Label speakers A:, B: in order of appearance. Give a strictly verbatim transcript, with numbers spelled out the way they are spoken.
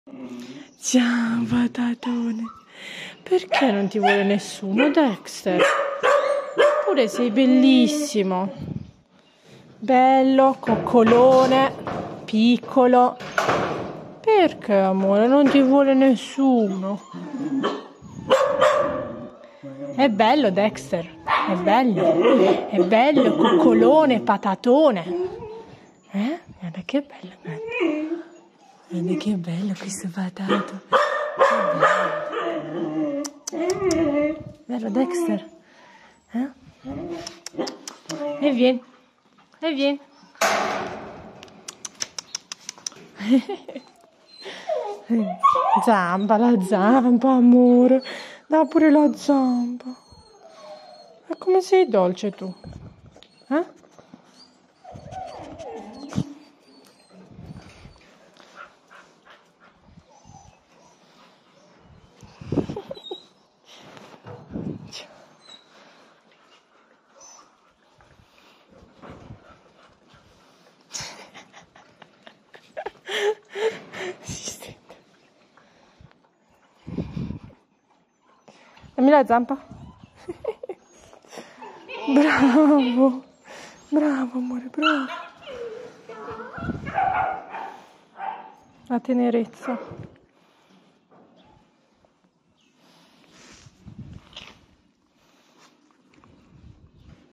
A: Ciao patatone. Perché non ti vuole nessuno, Dexter? Eppure sei bellissimo. Bello, coccolone, piccolo. Perché, amore, non ti vuole nessuno? È bello, Dexter. È bello. È bello, coccolone, patatone. Eh? Guarda che bello, guarda. Guarda che bello questo patato. Vero, Dexter? Eh? E vieni. E vieni. Zampa, la zampa, amore. Dà pure la zampa. Ma come sei dolce tu? Eh? Dammi la zampa. Bravo. Bravo, amore, bravo. La tenerezza.